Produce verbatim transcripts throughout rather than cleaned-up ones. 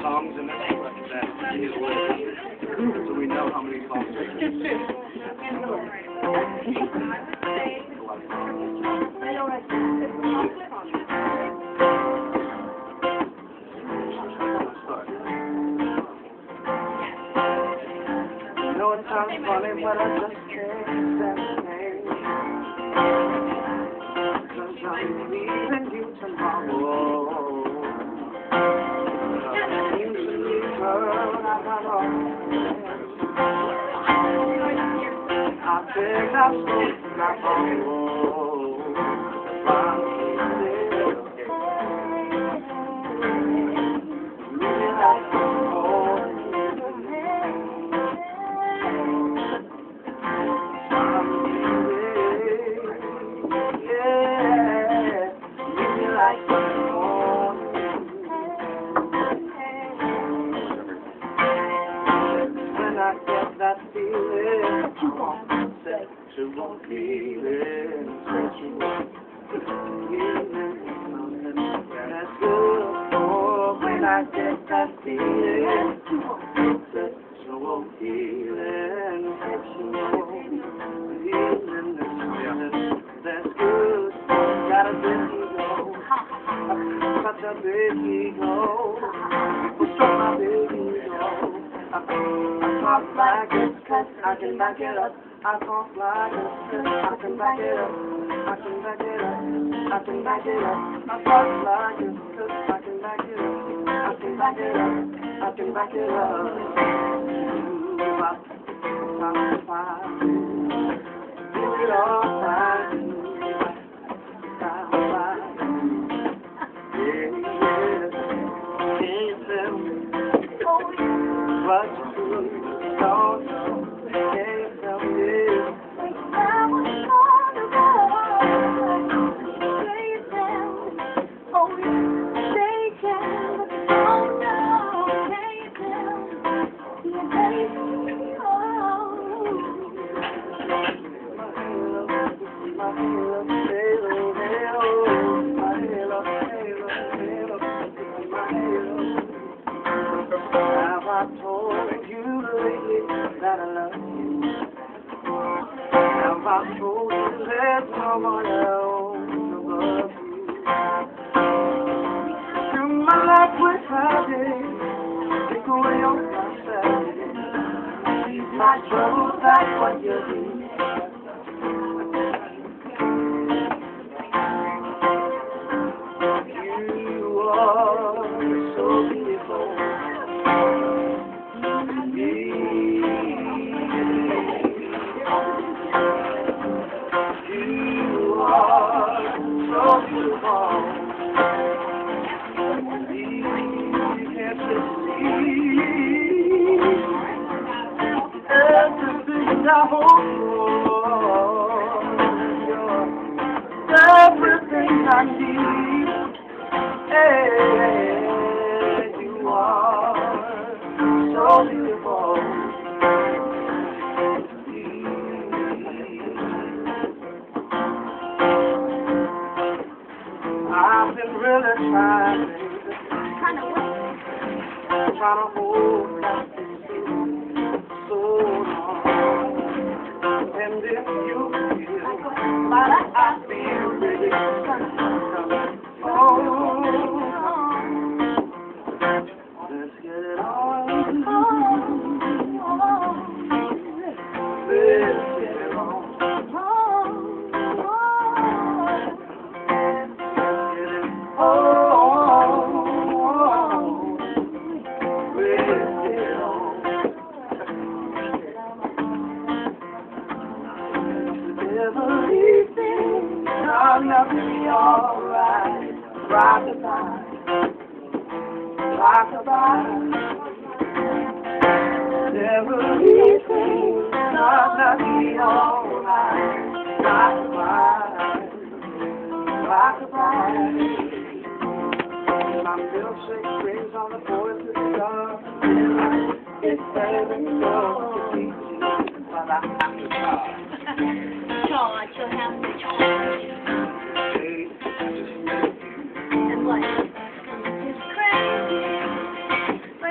songs in this that he's with, so we know how many songs there are. You know it sounds funny, but I just can't stand the pain. 'Cause I'm leaving you tomorrow. I think I'm supposed to not follow. I get that feeling, sexual feeling, sexual feeling, something that's good. Oh, when I get that feeling, sexual feeling, sexual feeling, that's good. Got a big ego, such a big ego, struck my big ego. I talk like this, cause I can back it up. I talk like this, cause I can back it up. I can back it up. I can back it up. I talk like this, cause I can back it up. I can back it up. I can back it up. Ooh, I talk fine. Do it all fine. Style fine. Yeah, yeah. Can you tell me? What you don't know, can't tell me. I was born to go. Say it down. Oh, yeah, say it down. Oh, no, say it down. Yeah, baby, oh. My halo, halo, halo, my halo, halo, halo, my halo. Have I told you lately that I love you? Have I told you there's no one else above you? Through my life without you, take away all my sadness. Ease my troubles, that's what you do. You are so beautiful. I hope you're everything I need. Hey, you are so beautiful. I've been really trying, trying to hold back so long. And if you feel like I feel really oh, let's get it on. Let's get it on. Everything gonna be alright. Rock-a-bye, rock-a-bye. Everything gonna be alright. Rock-a-bye, rock-a-bye. My milkshake springs on the fourth of the star. It's better than yours to teach you, but I have to try. God, you'll have to charge. And what? It's crazy.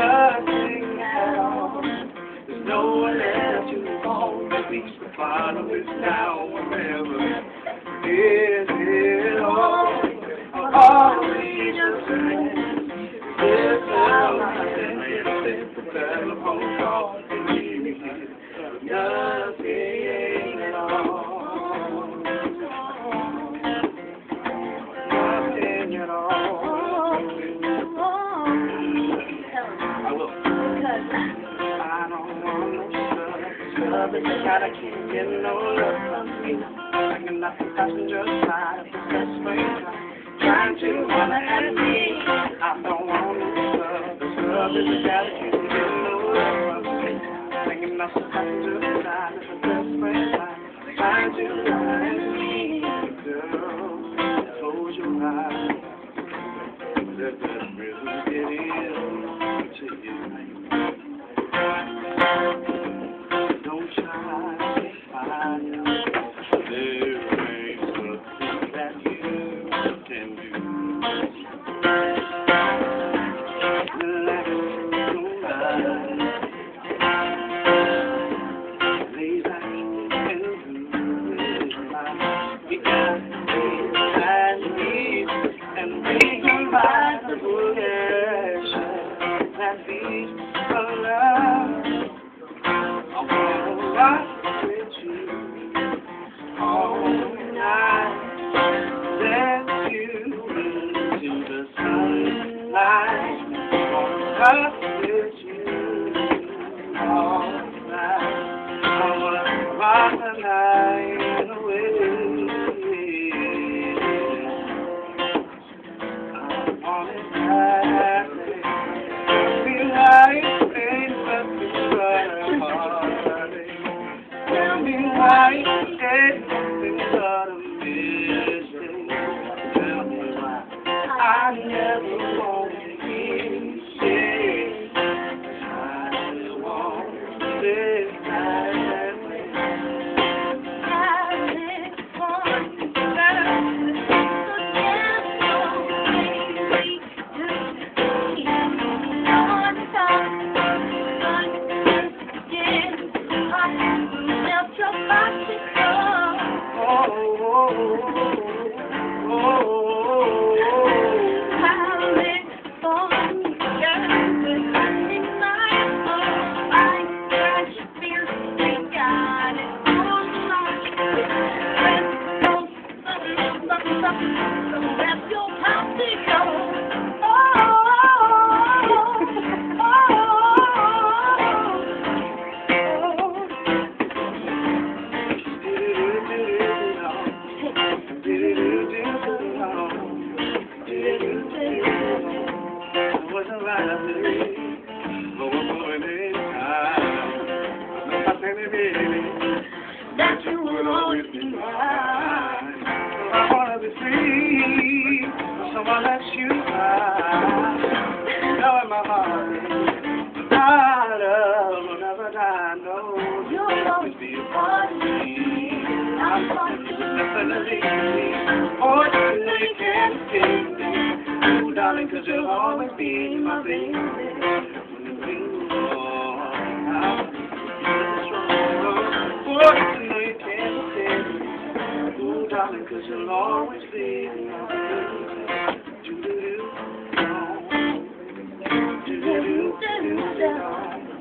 nothing at all. There's nowhere left to fall. Reach the bottom is now or never. Is it all? All we just said. It's all I said. It's the telephone call. Nothing at all. Nothing at all. I will. I don't want no love. Love is a guy that can't get no love from me. Hanging out the passenger side of the best friend. Trying to holler at me. I don't want no love. Love is a guy that can't get no love from me. Hanging out the passenger side of the best friend. Trying to holler at me. Girl, close your eyes. Let that rhythm get into you. Don't try to find out. There ain't nothing that you can do. Relax your mind. Lay back and relax. We got things that need and we can buy the direction that leads to love. I wanna rock with you all night. Let you into the sunlight. I wanna rock with you all night. I wanna rock the night away. I want it that way. Feel like ain't nothing but a heartache. Tell me why ain't nothing but a mistake. Tell me why I never want to hear you say I just want to live that way. I just want to love that you will always be mine. I wanna be free, so I let you fly. Know in my heart, my love will never die. No, you'll always be a part of me. I'm sorry, you will definitely be. Oh, you know you can't escape me. Oh, darling, 'cause you'll always be my baby. Darling, 'cause you'll always be my baby. Do do do do do do do do.